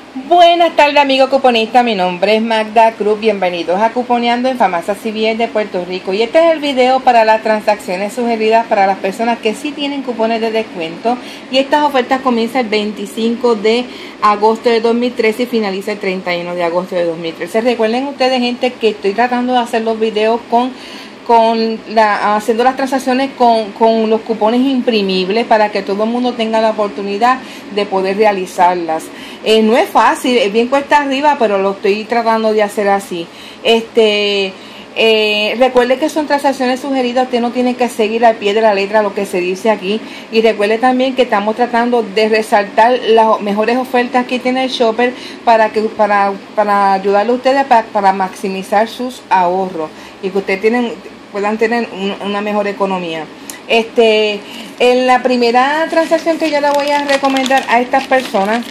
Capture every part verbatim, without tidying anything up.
Buenas tardes, amigos cuponistas, mi nombre es Magda Cruz, bienvenidos a Cuponeando en Famasa C B S de Puerto Rico, y este es el video para las transacciones sugeridas para las personas que sí tienen cupones de descuento, y estas ofertas comienzan el veinticinco de agosto de dos mil trece y finaliza el treinta y uno de agosto de dos mil trece. Recuerden ustedes, gente, que estoy tratando de hacer los videos con con la, haciendo las transacciones con, con los cupones imprimibles para que todo el mundo tenga la oportunidad de poder realizarlas. Eh, no es fácil, es bien cuesta arriba, pero lo estoy tratando de hacer así. Este, eh, recuerde que son transacciones sugeridas, usted no tiene que seguir al pie de la letra lo que se dice aquí. Y recuerde también que estamos tratando de resaltar las mejores ofertas que tiene el shopper para, que, para, para ayudarle a ustedes para, para maximizar sus ahorros y que ustedes tienen... puedan tener un, una mejor economía. Este, en la primera transacción que yo le voy a recomendar a estas personas,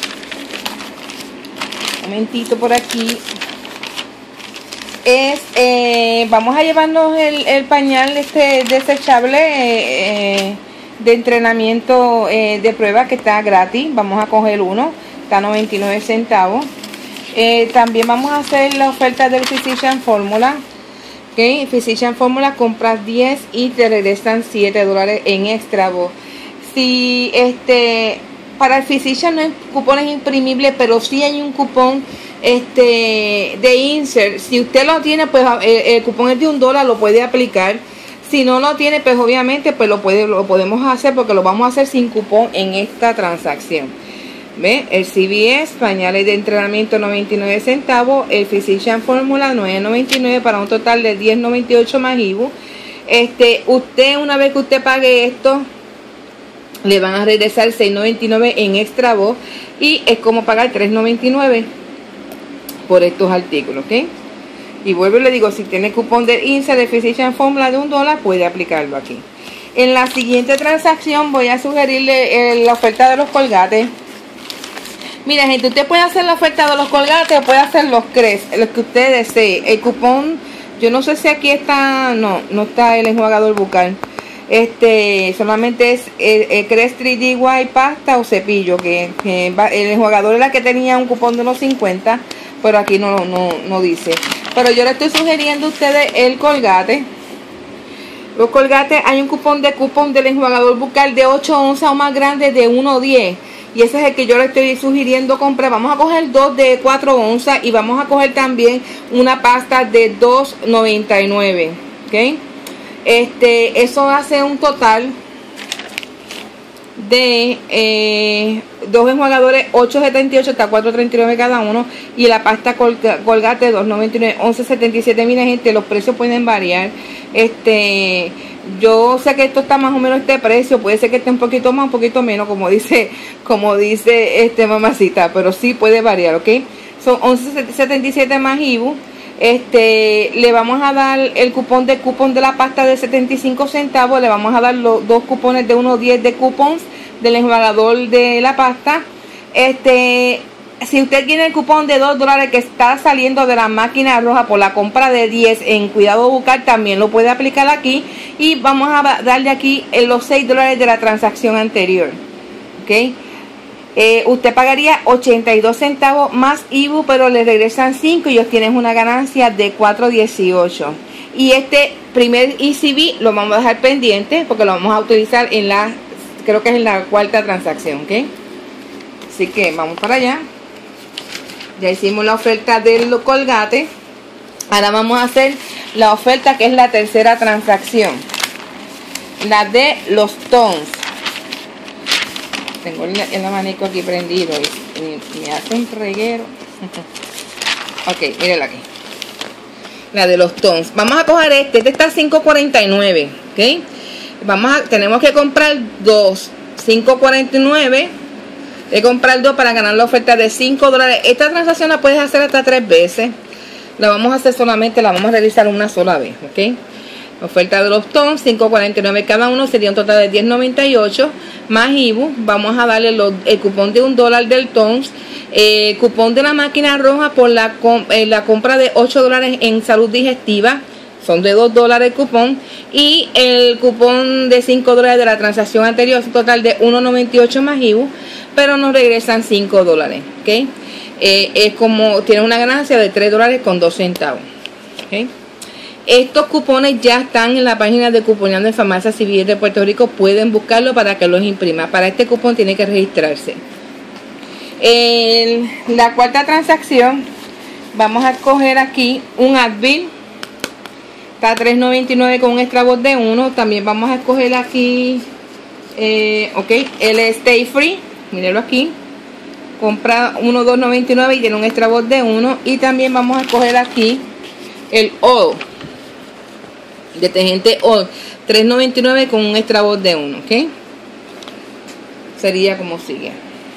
un momentito por aquí, es, eh, vamos a llevarnos el, el pañal este desechable eh, de entrenamiento eh, de prueba, que está gratis. Vamos a coger uno, está a noventa y nueve centavos. Eh, también vamos a hacer la oferta del Physician Formula. Okay, Physician Formula, compras diez y te regresan siete dólares en extra. Si este para el Physician no hay cupones imprimibles, pero sí hay un cupón este de insert. Si usted lo tiene, pues el, el cupón es de un dólar, lo puede aplicar. Si no lo tiene, pues obviamente pues lo puede lo podemos hacer, porque lo vamos a hacer sin cupón en esta transacción. ¿Ve? El C V S, pañales de entrenamiento noventa y nueve centavos, el Physician Formula nueve noventa y nueve para un total de diez noventa y ocho más I V U. Este, usted, una vez que usted pague esto, le van a regresar seis noventa y nueve en extra voz, y es como pagar tres noventa y nueve por estos artículos, ¿ok? Y vuelvo y le digo, si tiene cupón de I N S E de Physician Formula de un dólar, puede aplicarlo aquí. En la siguiente transacción voy a sugerirle eh, la oferta de los colgates. Mira, gente, usted puede hacer la oferta de los colgates o puede hacer los Crest, los que usted desee. El cupón, yo no sé si aquí está, no, no está el enjuagador bucal. Este, solamente es el, el Crest tres D Y pasta o cepillo, que, que va, el enjuagador era que tenía un cupón de unos cincuenta, pero aquí no, no, no dice. Pero yo le estoy sugiriendo a ustedes el colgate. Los colgates, hay un cupón de cupón del enjuagador bucal de ocho onzas o más grande de uno diez. Y ese es el que yo le estoy sugiriendo comprar. Vamos a coger dos de cuatro onzas y vamos a coger también una pasta de dos noventa y nueve. ¿Ok? Este, eso hace un total de eh, dos enjuagadores ocho setenta y ocho hasta cuatro treinta y nueve cada uno. Y la pasta colga, colgate dos noventa y nueve, once setenta y siete. Mira, gente, los precios pueden variar. Este... Yo sé que esto está más o menos este precio, puede ser que esté un poquito más, un poquito menos, como dice, como dice este mamacita, pero sí puede variar, ¿ok? Son once setenta y siete más I V U. Este, le vamos a dar el cupón de cupón de la pasta de setenta y cinco centavos, le vamos a dar los dos cupones de uno diez de cupones del enjuagador de la pasta. Este, si usted tiene el cupón de dos dólares que está saliendo de la máquina roja por la compra de diez en cuidado bucal, también lo puede aplicar aquí. Y vamos a darle aquí los seis dólares de la transacción anterior. ¿Ok? Eh, usted pagaría ochenta y dos centavos más I V U, pero le regresan cinco y obtienes una ganancia de cuatro dieciocho. Y este primer E C B lo vamos a dejar pendiente porque lo vamos a utilizar en la, creo que es en la cuarta transacción. ¿Ok? Así que vamos para allá. Ya hicimos la oferta del colgate. Ahora vamos a hacer la oferta que es la tercera transacción, la de los tons. Tengo el, el abanico aquí prendido y, y me hace un reguero. Ok, mírenla aquí, la de los tons. Vamos a coger este, este está a cinco cuarenta y nueve, ¿ok? Vamos a, tenemos que comprar dos, cinco cuarenta y nueve. De comprar dos para ganar la oferta de cinco dólares. Esta transacción la puedes hacer hasta tres veces. La vamos a hacer solamente, la vamos a realizar una sola vez, ¿ok? Oferta de los tons, cinco cuarenta y nueve cada uno, sería un total de diez noventa y ocho más I V U. Vamos a darle los, el cupón de un dólar del tons, eh, cupón de la máquina roja por la, eh, la compra de ocho dólares en salud digestiva, son de dos dólares el cupón, y el cupón de cinco dólares de la transacción anterior, es un total de uno noventa y ocho más I V U. pero nos regresan cinco dólares, ¿ok? Eh, es como, tiene una ganancia de tres dólares con dos centavos, ¿ok? Estos cupones ya están en la página de Cuponeando en Farmacia Civil de Puerto Rico. Pueden buscarlo para que los imprima. Para este cupón tiene que registrarse. En la cuarta transacción vamos a escoger aquí un Advil. Está a tres noventa y nueve con un extra voz de uno. También vamos a escoger aquí eh, ok, el Stay Free. Mírenlo aquí. Compra uno dos noventa y nueve y tiene un extra voz de uno. Y también vamos a escoger aquí el All. Detergente All, tres noventa y nueve con un extra voz de uno, ¿ok? Sería como sigue.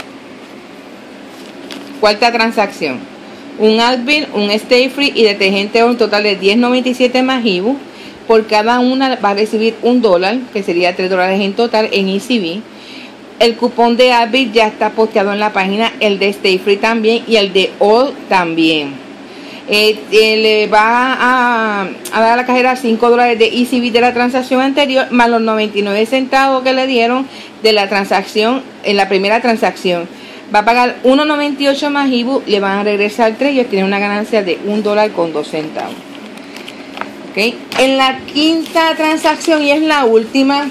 Cuarta transacción. Un Advil, un Stay Free y detergente All, un total de diez noventa y siete más I V U. Por cada una va a recibir un dólar, que sería tres dólares en total en E C B. El cupón de Advil ya está posteado en la página, el de Stay Free también y el de All también. Eh, eh, le va a, a dar a la cajera cinco dólares de E C B de la transacción anterior, más los noventa y nueve centavos que le dieron de la transacción en la primera transacción. Va a pagar uno noventa y ocho más I V U, le van a regresar tres y ellos tienen una ganancia de un dólar con dos centavos. ¿Okay? En la quinta transacción, y es la última,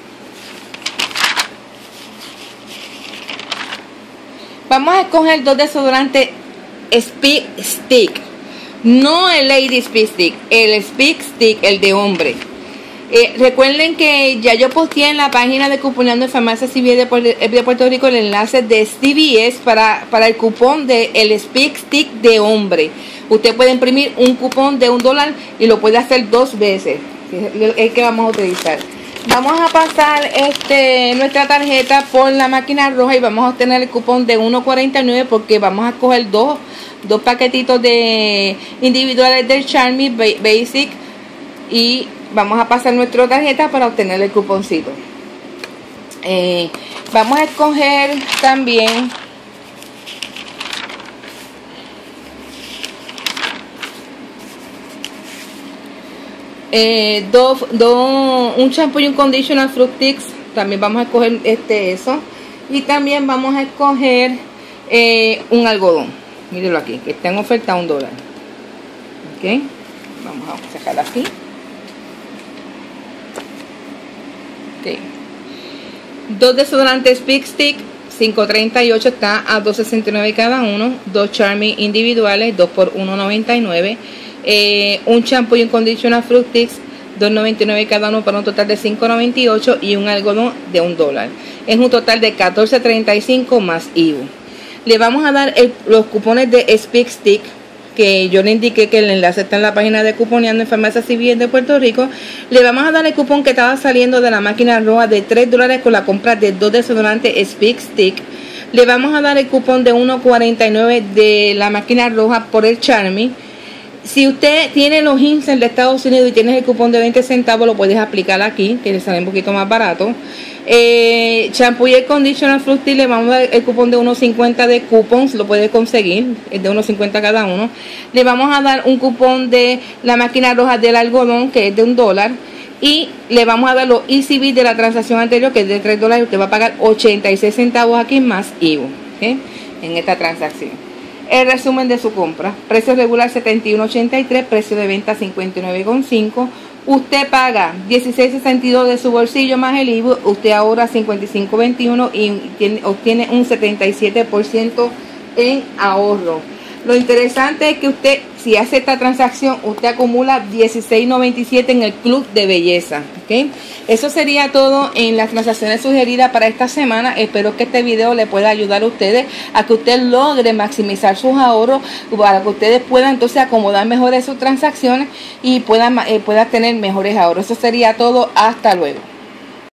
vamos a escoger dos desodorantes Speak Stick. No el Lady Speak Stick, el Speak Stick, el de hombre. Eh, recuerden que ya yo posteé en la página de Cuponeando en Farmacia Civil de, de Puerto Rico el enlace de C V S para, para el cupón de el Speak Stick de hombre. Usted puede imprimir un cupón de un dólar y lo puede hacer dos veces. Es el que vamos a utilizar. Vamos a pasar este nuestra tarjeta por la máquina roja y vamos a obtener el cupón de uno cuarenta y nueve porque vamos a coger dos, dos paquetitos de individuales del Charmy Basic y vamos a pasar nuestra tarjeta para obtener el cuponcito. Eh, vamos a escoger también Eh, dos, dos, un shampoo y un conditioner Fructix. También vamos a escoger este eso. Y también vamos a escoger eh, un algodón. Mírenlo aquí, que está en oferta a un dólar. Ok, vamos a sacar aquí. Ok, dos desodorantes Big Stick cinco treinta y ocho, está a dos sesenta y nueve cada uno. Dos Charmy individuales, dos por uno noventa y nueve. Eh, un shampoo y un conditioner Fructix, dos noventa y nueve cada uno para un total de cinco noventa y ocho, y un algodón de un dólar. Es un total de catorce treinta y cinco más I V U. Le vamos a dar el, los cupones de Speak Stick, que yo le indiqué que el enlace está en la página de Cuponeando en Farmacia Civil de Puerto Rico. Le vamos a dar el cupón que estaba saliendo de la máquina roja de tres dólares con la compra de dos desodorantes Speak Stick. Le vamos a dar el cupón de uno cuarenta y nueve de la máquina roja por el Charmy. Si usted tiene los Insel de Estados Unidos y tiene el cupón de veinte centavos, lo puedes aplicar aquí, que le sale un poquito más barato. Eh, shampoo y el conditioner Fructix, le vamos a dar el cupón de uno cincuenta de coupons, lo puede conseguir, es de uno cincuenta cada uno. Le vamos a dar un cupón de la máquina roja del algodón, que es de un dólar. Y le vamos a dar los E C B de la transacción anterior, que es de tres dólares. Usted va a pagar ochenta y seis centavos aquí más I V U, ¿okay? En esta transacción. El resumen de su compra: precio regular setenta y uno ochenta y tres, precio de venta cincuenta y nueve con cinco. Usted paga dieciséis sesenta y dos de su bolsillo más el I V U. Usted ahorra cincuenta y cinco veintiuno y tiene, obtiene un setenta y siete por ciento en ahorro. Lo interesante es que usted, si hace esta transacción, usted acumula dieciséis noventa y siete en el club de belleza, ¿okay? Eso sería todo en las transacciones sugeridas para esta semana. Espero que este video le pueda ayudar a ustedes a que usted logre maximizar sus ahorros, para que ustedes puedan entonces acomodar mejores sus transacciones y puedan, eh, puedan tener mejores ahorros. Eso sería todo. Hasta luego.